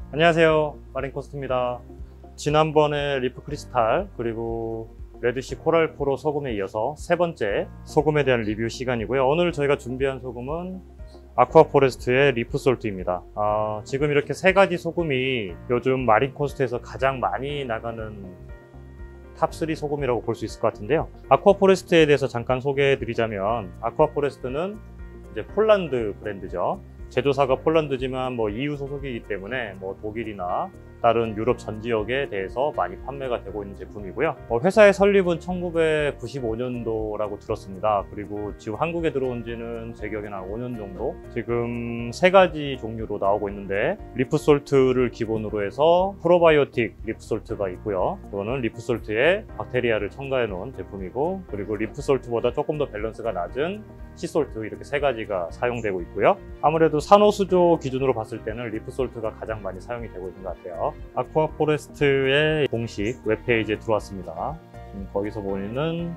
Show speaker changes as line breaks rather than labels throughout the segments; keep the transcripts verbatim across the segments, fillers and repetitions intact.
안녕하세요, 마린코스트입니다. 지난번에 리프 크리스탈 그리고 레드시 코랄 프로 소금에 이어서 세 번째 소금에 대한 리뷰 시간이고요. 오늘 저희가 준비한 소금은 아쿠아 포레스트의 리프 솔트입니다. 아, 지금 이렇게 세 가지 소금이 요즘 마린코스트에서 가장 많이 나가는 탑삼 소금이라고 볼 수 있을 것 같은데요. 아쿠아 포레스트에 대해서 잠깐 소개해 드리자면, 아쿠아 포레스트는 이제 폴란드 브랜드죠. 제조사가 폴란드지만 뭐 이유 소속이기 때문에 뭐 독일이나 다른 유럽 전 지역에 대해서 많이 판매가 되고 있는 제품이고요. 어, 회사의 설립은 천구백구십오 년도라고 들었습니다. 그리고 지금 한국에 들어온 지는 제 기억에는 한 오 년 정도? 지금 세 가지 종류로 나오고 있는데, 리프솔트를 기본으로 해서 프로바이오틱 리프솔트가 있고요. 이거는 리프솔트에 박테리아를 첨가해 놓은 제품이고, 그리고 리프솔트보다 조금 더 밸런스가 낮은 시솔트, 이렇게 세 가지가 사용되고 있고요. 아무래도 산호수조 기준으로 봤을 때는 리프솔트가 가장 많이 사용이 되고 있는 것 같아요. 아쿠아 포레스트의 공식 웹페이지에 들어왔습니다. 음, 거기서 보이는,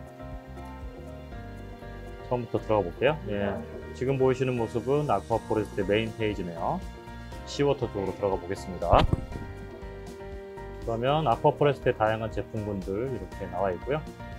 처음부터 들어가 볼게요. 예, 지금 보이시는 모습은 아쿠아 포레스트의 메인 페이지네요. 시워터 쪽으로 들어가 보겠습니다. 그러면 아쿠아 포레스트의 다양한 제품군들 이렇게 나와 있고요.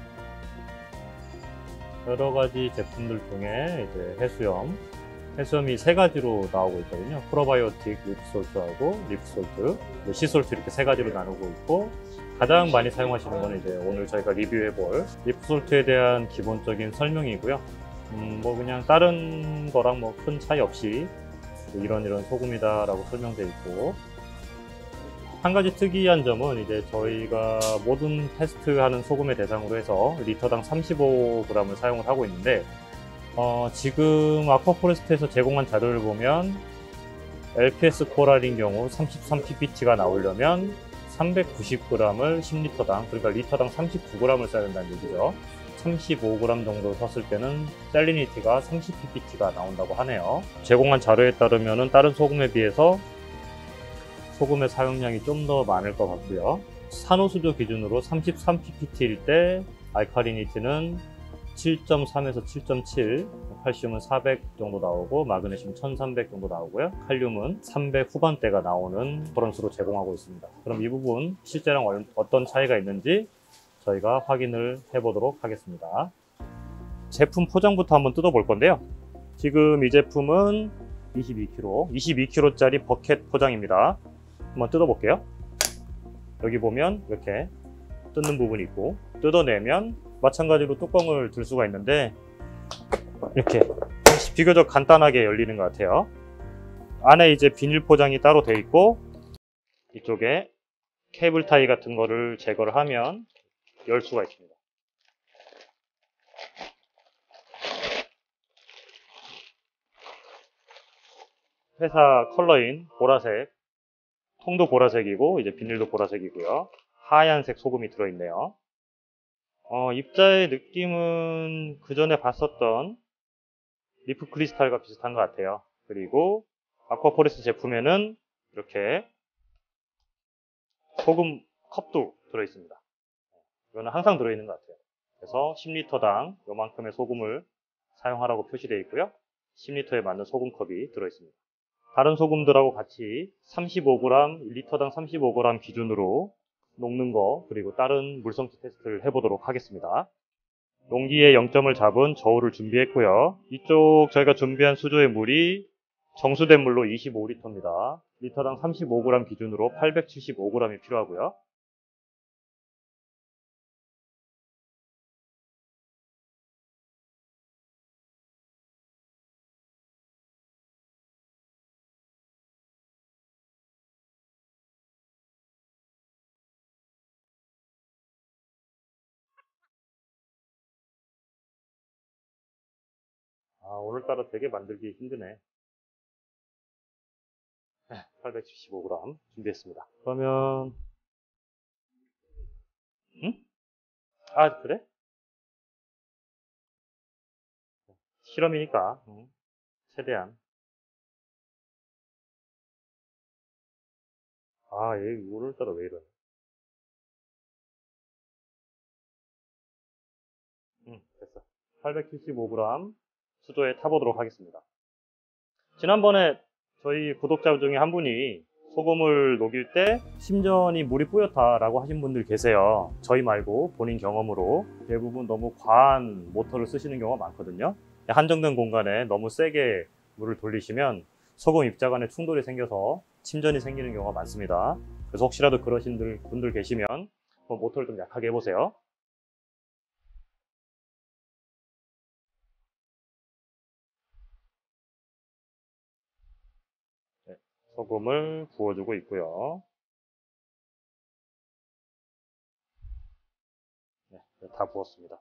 여러 가지 제품들 중에 이제 해수염, 해수염이 세 가지로 나오고 있거든요. 프로바이오틱 리프솔트하고 리프솔트, 시솔트, 이렇게 세 가지로 나누고 있고, 가장 많이 사용하시는 거는 이제 오늘 저희가 리뷰해볼 리프솔트에 대한 기본적인 설명이고요. 음, 뭐 그냥 다른 거랑 뭐 큰 차이 없이 이런 이런 소금이다 라고 설명되어 있고, 한 가지 특이한 점은 이제 저희가 모든 테스트하는 소금의 대상으로 해서 리터당 삼십오 그램을 사용을 하고 있는데, 어, 지금 아쿠아 포레스트에서 제공한 자료를 보면 엘피에스 코랄인 경우 삼십삼 ppt가 나오려면 삼백구십 그램을 십 리터당, 그러니까 리터당 삼십구 그램을 써야 된다는 얘기죠. 삼십오 그램 정도 썼을 때는 셀리니티가 삼십 ppt가 나온다고 하네요. 제공한 자료에 따르면 다른 소금에 비해서 소금의 사용량이 좀 더 많을 것 같고요. 산호수조 기준으로 삼십삼 ppt일 때 알칼리니티는 칠 점 삼에서 칠 점 칠, 칼슘은 사백 정도 나오고 마그네슘 천삼백 정도 나오고요. 칼륨은 삼백 후반대가 나오는 그런 수로 제공하고 있습니다. 그럼 이 부분 실제랑 어떤 차이가 있는지 저희가 확인을 해보도록 하겠습니다. 제품 포장부터 한번 뜯어볼 건데요. 지금 이 제품은 이십이 킬로그램, 이십이 킬로그램짜리 버켓 포장입니다. 한번 뜯어볼게요. 여기 보면 이렇게 뜯는 부분이 있고, 뜯어내면 마찬가지로 뚜껑을 들 수가 있는데 이렇게 비교적 간단하게 열리는 것 같아요. 안에 이제 비닐 포장이 따로 되어 있고, 이쪽에 케이블 타이 같은 거를 제거를 하면 열 수가 있습니다. 회사 컬러인 보라색, 통도 보라색이고 이제 비닐도 보라색이고요. 하얀색 소금이 들어있네요. 어, 입자의 느낌은 그 전에 봤었던 리프 크리스탈과 비슷한 것 같아요. 그리고 아쿠아 포레스트 제품에는 이렇게 소금 컵도 들어있습니다. 이거는 항상 들어있는 것 같아요. 그래서 십 리터당 요만큼의 소금을 사용하라고 표시되어 있고요. 십 리터에 맞는 소금컵이 들어있습니다. 다른 소금들하고 같이 삼십오 그램, 일 리터당 삼십오 그램 기준으로 녹는 거, 그리고 다른 물성치 테스트를 해보도록 하겠습니다. 용기에 영 점을 잡은 저울을 준비했고요. 이쪽 저희가 준비한 수조의 물이 정수된 물로 이십오 리터입니다. 리터당 삼십오 그램 기준으로 팔백칠십오 그램이 필요하고요. 아, 오늘따라 되게 만들기 힘드네. 팔백칠십오 그램 준비했습니다. 그러면, 응? 아, 그래? 실험이니까, 응. 최대한. 아, 얘 오늘따라 왜 이러네. 응, 됐어. 팔백칠십오 그램 수조에 타보도록 하겠습니다. 지난번에 저희 구독자 중에 한 분이 소금을 녹일 때 심전이 물이 뿌옇다라고 하신 분들 계세요. 저희 말고 본인 경험으로 대부분 너무 과한 모터를 쓰시는 경우가 많거든요. 한정된 공간에 너무 세게 물을 돌리시면 소금 입자 간에 충돌이 생겨서 침전이 생기는 경우가 많습니다. 그래서 혹시라도 그러신 분들 계시면 모터를 좀 약하게 해보세요. 네, 소금을 부어주고 있고요. 네, 다 부었습니다.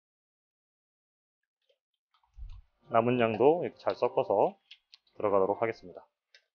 남은 양도 이렇게 잘 섞어서 들어가도록 하겠습니다.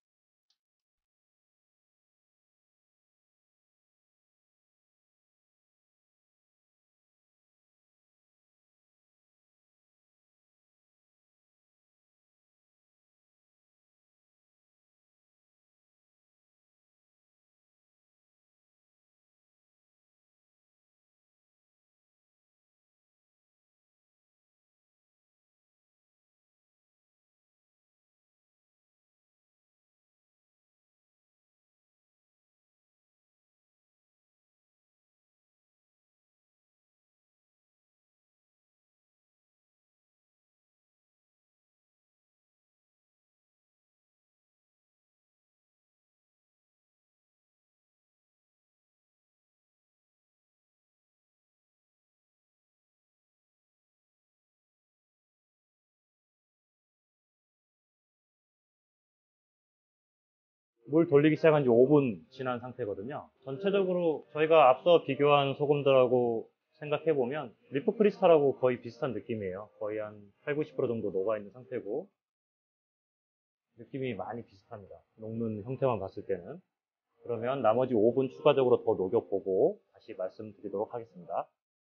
물 돌리기 시작한 지 오 분 지난 상태거든요. 전체적으로 저희가 앞서 비교한 소금들하고 생각해보면 리프 크리스탈하고 거의 비슷한 느낌이에요. 거의 한 팔, 구십 퍼센트 정도 녹아있는 상태고 느낌이 많이 비슷합니다. 녹는 형태만 봤을 때는. 그러면 나머지 오 분 추가적으로 더 녹여보고 다시 말씀드리도록 하겠습니다.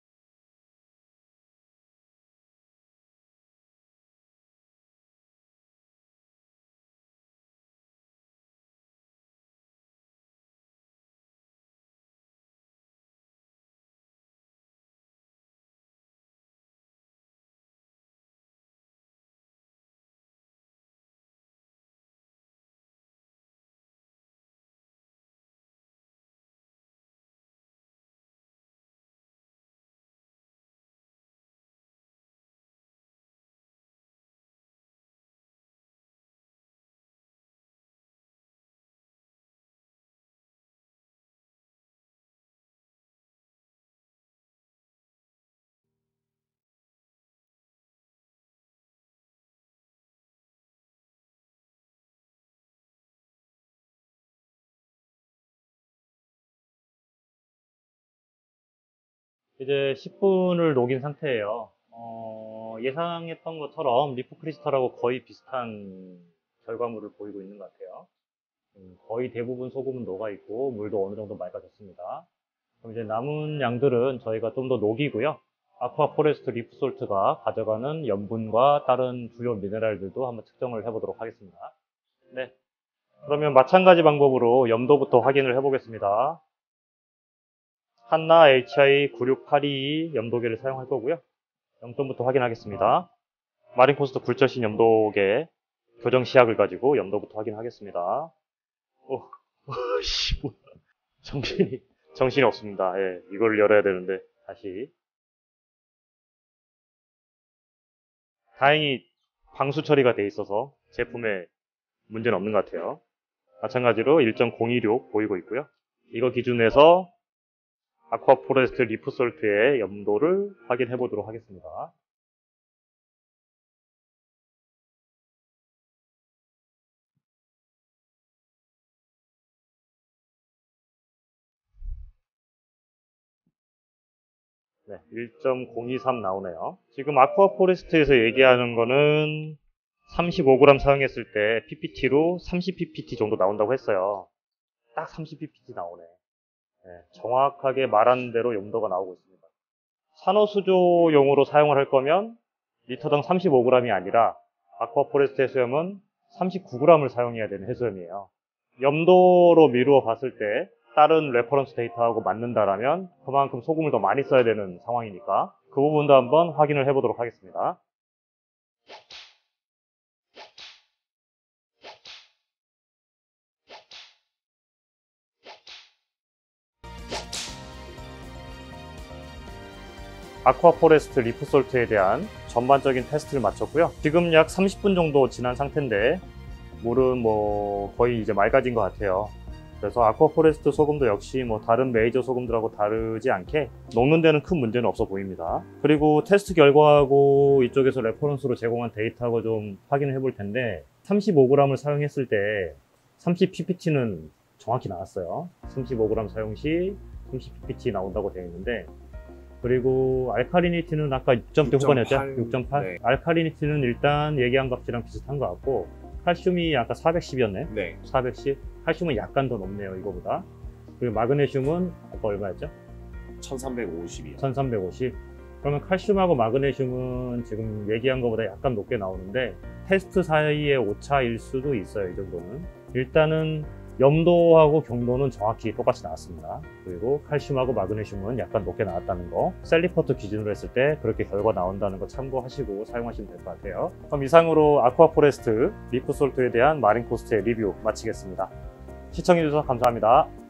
이제 십 분을 녹인 상태예요. 어, 예상했던 것처럼 리프 크리스탈하고 거의 비슷한 결과물을 보이고 있는 것 같아요. 음, 거의 대부분 소금은 녹아있고 물도 어느 정도 맑아졌습니다. 그럼 이제 남은 양들은 저희가 좀 더 녹이고요. 아쿠아 포레스트 리프 솔트가 가져가는 염분과 다른 주요 미네랄들도 한번 측정을 해보도록 하겠습니다. 네. 그러면 마찬가지 방법으로 염도부터 확인을 해보겠습니다. 한나 에이치아이 구육팔이 염도계를 사용할 거고요. 영 점부터 확인하겠습니다. 마린코스트 굴절신 염도계 교정 시약을 가지고 염도부터 확인하겠습니다. 오, 씨, 뭐, 정신이, 정신이 없습니다. 예, 이걸 열어야 되는데, 다시. 다행히 방수 처리가 돼 있어서 제품에 문제는 없는 것 같아요. 마찬가지로 일 점 공이육 보이고 있고요. 이거 기준에서 아쿠아 포레스트 리프 솔트의 염도를 확인해 보도록 하겠습니다. 네, 일 점 공이삼 나오네요. 지금 아쿠아 포레스트에서 얘기하는 거는 삼십오 그램 사용했을 때 피피티로 삼십 피피티 정도 나온다고 했어요. 딱 삼십 피피티 나오네. 네, 정확하게 말한 대로 염도가 나오고 있습니다. 산호수조용으로 사용을 할 거면 리터당 삼십오 그램이 아니라 아쿠아 포레스트 해수염은 삼십구 그램을 사용해야 되는 해수염이에요. 염도로 미루어 봤을 때 다른 레퍼런스 데이터하고 맞는다라면 그만큼 소금을 더 많이 써야 되는 상황이니까 그 부분도 한번 확인을 해보도록 하겠습니다. 아쿠아포레스트 리프솔트에 대한 전반적인 테스트를 마쳤고요. 지금 약 삼십 분 정도 지난 상태인데 물은 뭐 거의 이제 맑아진 것 같아요. 그래서 아쿠아포레스트 소금도 역시 뭐 다른 메이저 소금들하고 다르지 않게 녹는 데는 큰 문제는 없어 보입니다. 그리고 테스트 결과하고 이쪽에서 레퍼런스로 제공한 데이터하고 좀 확인을 해볼 텐데 삼십오 그램을 사용했을 때 삼십 피피티는 정확히 나왔어요. 삼십오 그램 사용 시 삼십 피피티 나온다고 되어 있는데, 그리고 알카리니티는 아까 육 점대 후반이었죠? 육 점 팔? 네. 알카리니티는 일단 얘기한 값이랑 비슷한 것 같고, 칼슘이 아까 사백십이었네?
네.
사백십. 칼슘은 약간 더 높네요, 이거보다. 그리고 마그네슘은 아까 얼마였죠?
천삼백오십이요.
천삼백오십. 그러면 칼슘하고 마그네슘은 지금 얘기한 것보다 약간 높게 나오는데 테스트 사이의 오차일 수도 있어요, 이 정도는. 일단은 염도하고 경도는 정확히 똑같이 나왔습니다. 그리고 칼슘하고 마그네슘은 약간 높게 나왔다는 거, 셀리퍼트 기준으로 했을 때 그렇게 결과 나온다는 거 참고하시고 사용하시면 될 것 같아요. 그럼 이상으로 아쿠아포레스트 리프솔트에 대한 마린코스트의 리뷰 마치겠습니다. 시청해주셔서 감사합니다.